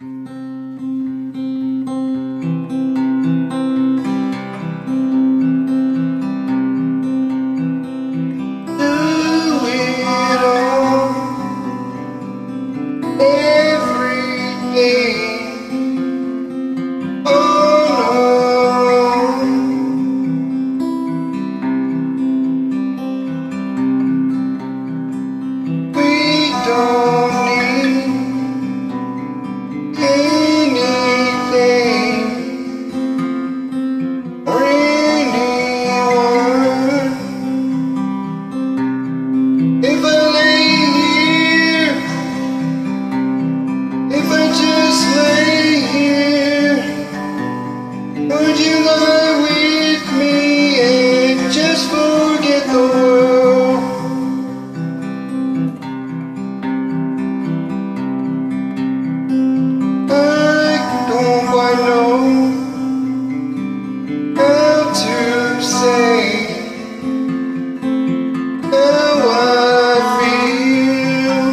Would you lie with me and just forget the world? I don't quite know how to say how I feel.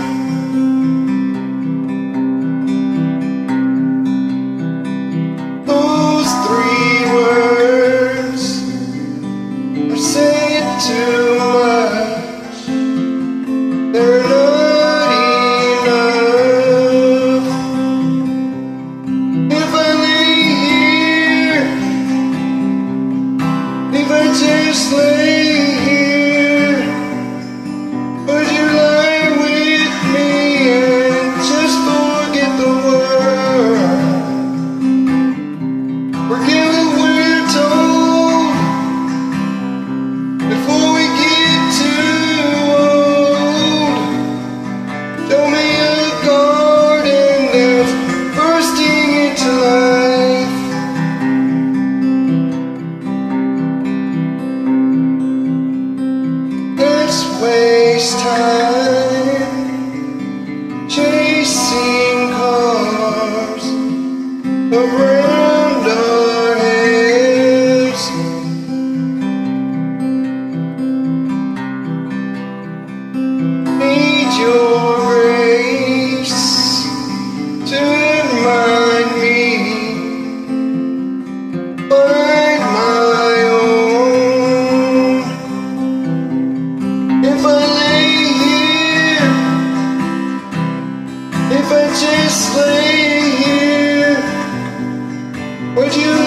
Those three words are said too much. They're not enough. If I lay here, if I just lay here, would you lie with me and just forget the world? Forget what we're told before we get too old. Show me a garden that's bursting into life. Let's waste time chasing cars around our heads. Need your grace to remind me, find my own. If I lay here, if I just lay here, would you